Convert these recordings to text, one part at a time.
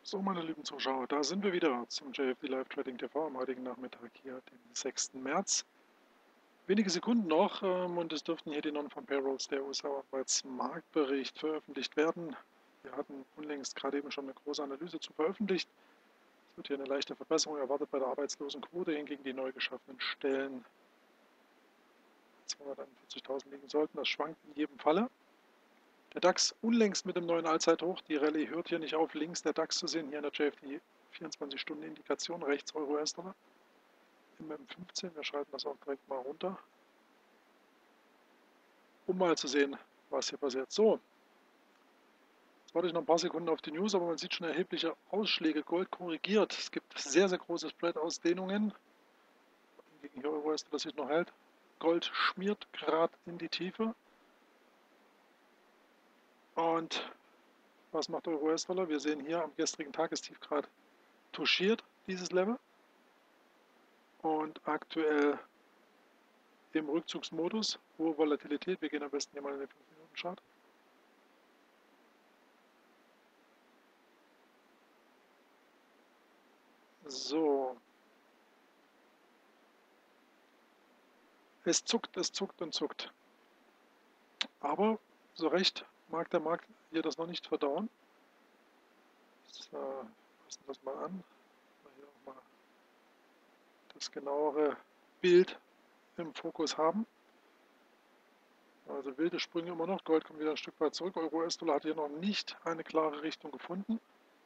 So, meine lieben Zuschauer, da sind wir wieder zum JFD Live Trading TV am heutigen Nachmittag, hier, den 6. März. Wenige Sekunden noch und es dürften hier die Non-Farm Payrolls der USA-Arbeitsmarktbericht veröffentlicht werden. Wir hatten unlängst gerade eben schon eine große Analyse zu veröffentlicht. Es wird hier eine leichte Verbesserung erwartet bei der Arbeitslosenquote, hingegen die neu geschaffenen Stellen 241.000 liegen sollten. Das schwankt in jedem Falle. Der DAX unlängst mit dem neuen Allzeithoch. Die Rallye hört hier nicht auf. Links der DAX zu sehen, hier in der JFD 24-Stunden-Indikation, rechts Euro-US-Dollar. Im M15, wir schreiben das auch direkt mal runter, um mal zu sehen, was hier passiert. So, jetzt warte ich noch ein paar Sekunden auf die News, aber man sieht schon erhebliche Ausschläge. Gold korrigiert. Es gibt sehr, sehr große Spread-Ausdehnungen. Gegen hier Euro-US-Dollar sich noch hält. Gold schmiert gerade in die Tiefe. Und was macht Euro-US-Dollar? Wir sehen hier am gestrigen Tagestief gerade touchiert dieses Level und aktuell im Rückzugsmodus, hohe Volatilität. Wir gehen am besten hier mal in den 5-Minuten-Chart. So, es zuckt und zuckt. Aber so recht mag der Markt hier das noch nicht verdauen. So, passen wir das mal an. Hier auch mal das genauere Bild im Fokus haben. Also wilde Sprünge immer noch. Gold kommt wieder ein Stück weit zurück. Euro-US-Dollar hat hier noch nicht eine klare Richtung gefunden.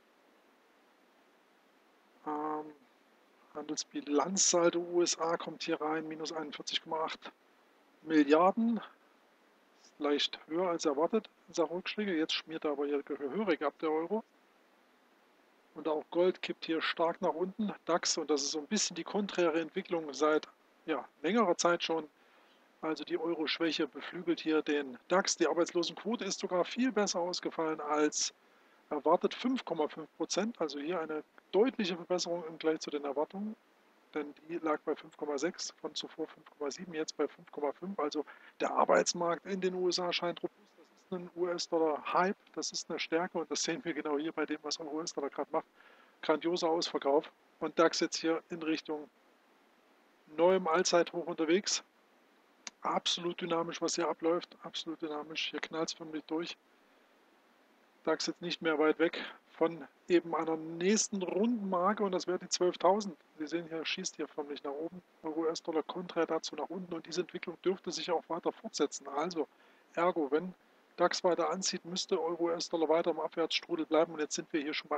Handelsbilanzsaldo USA kommt hier rein, minus 41,8 Milliarden. Ist leicht höher als erwartet in Sachen Rückschläge. Jetzt schmiert er aber hier gehörig ab, der Euro. Und auch Gold kippt hier stark nach unten. DAX, und das ist so ein bisschen die konträre Entwicklung seit längerer Zeit schon. Also die Euro-Schwäche beflügelt hier den DAX. Die Arbeitslosenquote ist sogar viel besser ausgefallen als erwartet, 5,5%. Also hier eine deutliche Verbesserung im Vergleich zu den Erwartungen. Denn die lag bei 5,6, von zuvor 5,7, jetzt bei 5,5. Also der Arbeitsmarkt in den USA scheint robust. Das ist ein US-Dollar-Hype, das ist eine Stärke und das sehen wir genau hier bei dem, was der US-Dollar gerade macht. Grandioser Ausverkauf und DAX jetzt hier in Richtung neuem Allzeithoch unterwegs. Absolut dynamisch, was hier abläuft, absolut dynamisch. Hier knallt es förmlich durch. DAX jetzt nicht mehr weit weg von eben einer nächsten Rundenmarke und das wäre die 12.000. Sie sehen hier, schießt hier förmlich nach oben. Euro-US-Dollar konträr dazu nach unten und diese Entwicklung dürfte sich auch weiter fortsetzen. Also, ergo, wenn DAX weiter anzieht, müsste Euro-US-Dollar weiter im Abwärtsstrudel bleiben und jetzt sind wir hier schon bei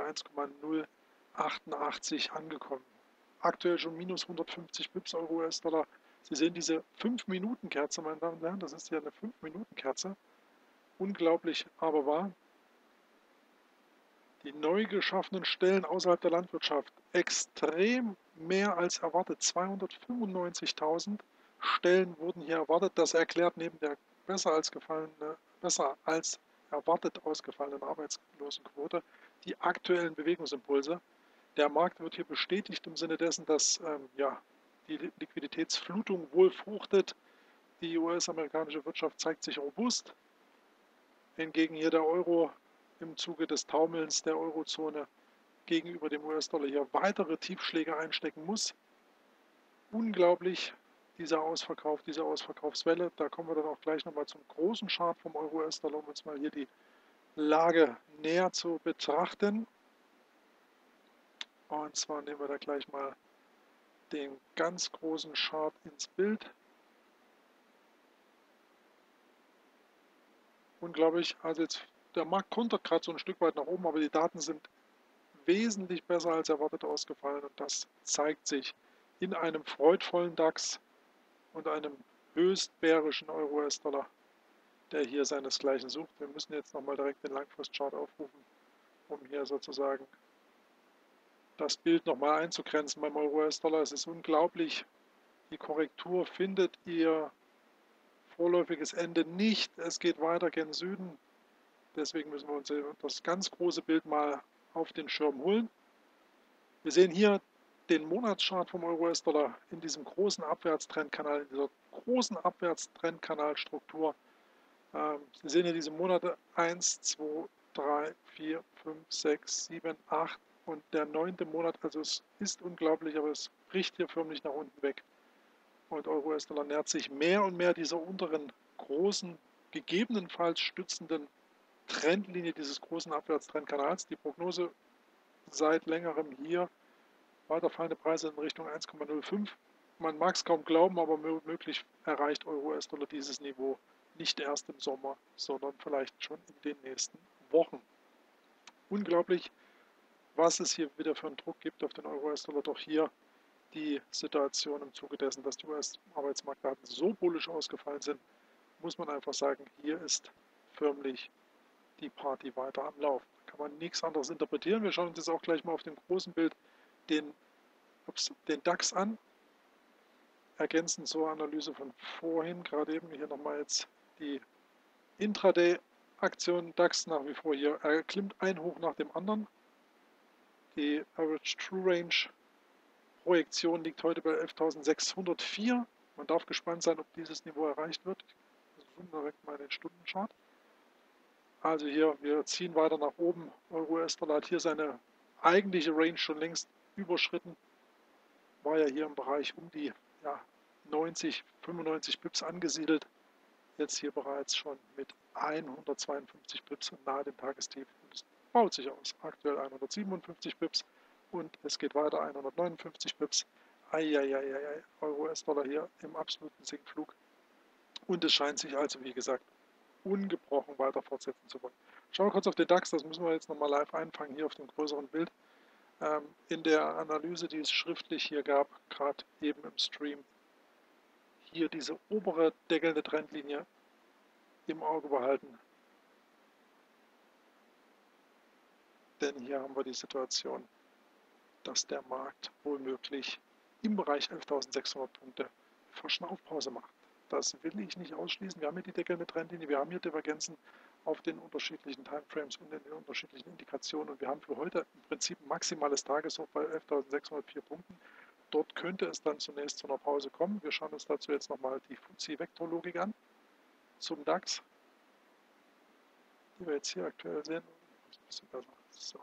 1,088 angekommen. Aktuell schon minus 150 Pips Euro-US-Dollar. Sie sehen diese 5-Minuten-Kerze, meine Damen und Herren, das ist ja eine 5-Minuten-Kerze. Unglaublich, aber wahr. Die neu geschaffenen Stellen außerhalb der Landwirtschaft extrem mehr als erwartet. 295.000 Stellen wurden hier erwartet. Das erklärt neben der besser als erwartet ausgefallenen Arbeitslosenquote die aktuellen Bewegungsimpulse. Der Markt wird hier bestätigt im Sinne dessen, dass die Liquiditätsflutung wohl fruchtet. Die US-amerikanische Wirtschaft zeigt sich robust. Hingegen hier der Euro im Zuge des Taumelns der Eurozone gegenüber dem US-Dollar hier weitere Tiefschläge einstecken muss. Unglaublich, dieser Ausverkauf, diese Ausverkaufswelle. Da kommen wir dann auch gleich nochmal zum großen Chart vom Euro-US-Dollar, um uns mal hier die Lage näher zu betrachten. Und zwar nehmen wir da gleich mal den ganz großen Chart ins Bild. Unglaublich, also jetzt der Markt kontert gerade so ein Stück weit nach oben, aber die Daten sind wesentlich besser als erwartet ausgefallen und das zeigt sich in einem freudvollen DAX und einem höchst bärischen Euro-US-Dollar, der hier seinesgleichen sucht. Wir müssen jetzt nochmal direkt den Langfristchart aufrufen, um hier sozusagen das Bild nochmal einzugrenzen beim Euro-US-Dollar. Es ist unglaublich, die Korrektur findet ihr vorläufiges Ende nicht. Es geht weiter gen Süden. Deswegen müssen wir uns das ganz große Bild mal auf den Schirm holen. Wir sehen hier den Monatschart vom Euro-US-Dollar in diesem großen Abwärtstrendkanal, in dieser großen Abwärtstrendkanalstruktur. Sie sehen hier diese Monate 1, 2, 3, 4, 5, 6, 7, 8, und der 9. Monat, also es ist unglaublich, aber es bricht hier förmlich nach unten weg. Und Euro-US-Dollar nähert sich mehr und mehr dieser unteren großen, gegebenenfalls stützenden Trendlinie dieses großen Abwärtstrendkanals. Die Prognose seit längerem hier, weiter fallende Preise in Richtung 1,05. Man mag es kaum glauben, aber möglich erreicht Euro-US-Dollar dieses Niveau nicht erst im Sommer, sondern vielleicht schon in den nächsten Wochen. Unglaublich, was es hier wieder für einen Druck gibt auf den Euro-US-Dollar. Doch hier die Situation im Zuge dessen, dass die US-Arbeitsmarktdaten so bullisch ausgefallen sind, muss man einfach sagen, hier ist förmlich die Party weiter am Laufen. Da kann man nichts anderes interpretieren. Wir schauen uns jetzt auch gleich mal auf dem großen Bild den DAX an. Ergänzend zur Analyse von vorhin, gerade eben hier nochmal jetzt die Intraday-Aktion DAX nach wie vor hier. Er klimmt ein Hoch nach dem anderen. Die Average True Range Projektion liegt heute bei 11.604. Man darf gespannt sein, ob dieses Niveau erreicht wird. Ich zoome direkt mal in den Stundenchart. Also hier, wir ziehen weiter nach oben. Euro-US-Dollar hat hier seine eigentliche Range schon längst überschritten. War ja hier im Bereich um die 90, 95 Pips angesiedelt. Jetzt hier bereits schon mit 152 Pips und nahe dem Tagestief. Und es baut sich aus. Aktuell 157 Pips und es geht weiter 159 Pips. Eieieiei, Euro-US-Dollar hier im absoluten Sinkflug. Und es scheint sich also, wie gesagt, ungebrochen weiter fortsetzen zu wollen. Schauen wir kurz auf den DAX, das müssen wir jetzt nochmal live einfangen, hier auf dem größeren Bild. In der Analyse, die es schriftlich hier gab, gerade eben im Stream, hier diese obere deckelnde Trendlinie im Auge behalten. Denn hier haben wir die Situation, dass der Markt womöglich im Bereich 11.600 Punkte Verschnaufpause macht. Das will ich nicht ausschließen. Wir haben hier die deckelnde Trendlinie, wir haben hier Divergenzen auf den unterschiedlichen Timeframes und in den unterschiedlichen Indikationen. Und wir haben für heute im Prinzip ein maximales Tageshoch bei 11.604 Punkten. Dort könnte es dann zunächst zu einer Pause kommen. Wir schauen uns dazu jetzt nochmal die FTSE-Vektorlogik an zum DAX, die wir jetzt hier aktuell sehen. Ein bisschen besser. So.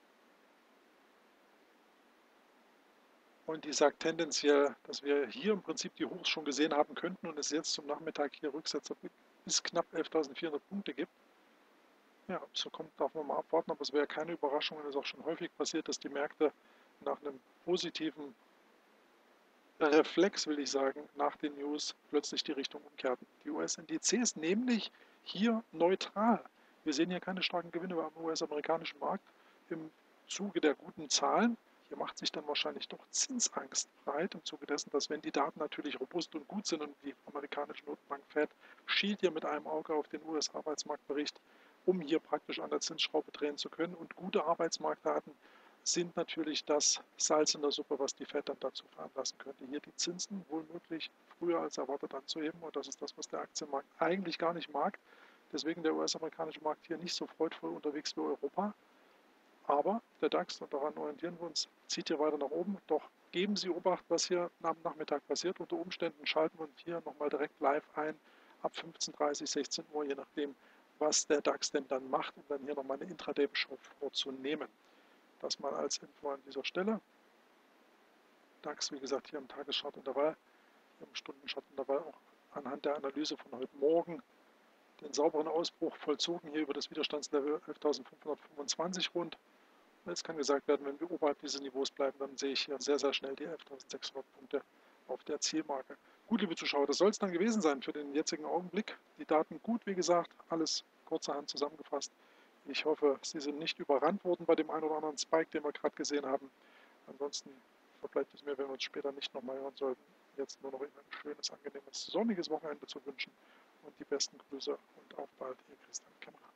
Und die sagt tendenziell, dass wir hier im Prinzip die Hochs schon gesehen haben könnten und es jetzt zum Nachmittag hier Rücksetzer bis knapp 11.400 Punkte gibt. Ja, ob es so kommt, darf man mal abwarten, aber es wäre keine Überraschung, und es ist auch schon häufig passiert, dass die Märkte nach einem positiven Reflex, will ich sagen, nach den News plötzlich die Richtung umkehrten. Die US-Indizes nämlich hier neutral. Wir sehen hier keine starken Gewinne am US-amerikanischen Markt im Zuge der guten Zahlen. Hier macht sich dann wahrscheinlich doch Zinsangst breit, im Zuge dessen, dass wenn die Daten natürlich robust und gut sind und die amerikanische Notenbank Fed schielt hier mit einem Auge auf den US-Arbeitsmarktbericht, um hier praktisch an der Zinsschraube drehen zu können. Und gute Arbeitsmarktdaten sind natürlich das Salz in der Suppe, was die Fed dann dazu veranlassen könnte, hier die Zinsen womöglich früher als erwartet anzuheben. Und das ist das, was der Aktienmarkt eigentlich gar nicht mag. Deswegen der US-amerikanische Markt hier nicht so freudvoll unterwegs wie Europa. Aber der DAX, und daran orientieren wir uns, zieht hier weiter nach oben. Doch geben Sie Obacht, was hier am Nachmittag passiert. Unter Umständen schalten wir uns hier nochmal direkt live ein, ab 15:30, 16 Uhr, je nachdem, was der DAX denn dann macht, um dann hier nochmal eine Intraday-Beschau vorzunehmen. Das mal als Info an dieser Stelle. DAX, wie gesagt, hier im Tageschartintervall, hier im Stundenschartintervall auch anhand der Analyse von heute Morgen den sauberen Ausbruch vollzogen, hier über das Widerstandslevel 11.525 rund. Und jetzt kann gesagt werden, wenn wir oberhalb dieses Niveaus bleiben, dann sehe ich hier sehr, sehr schnell die 11.600 Punkte auf der Zielmarke. Gut, liebe Zuschauer, das soll es dann gewesen sein für den jetzigen Augenblick. Die Daten gut, wie gesagt, alles kurzerhand zusammengefasst. Ich hoffe, Sie sind nicht überrannt worden bei dem einen oder anderen Spike, den wir gerade gesehen haben. Ansonsten verbleibt es mir, wenn wir uns später nicht nochmal hören sollten, jetzt nur noch Ihnen ein schönes, angenehmes, sonniges Wochenende zu wünschen und die besten Grüße und auf bald, Ihr Christian Kämmerer.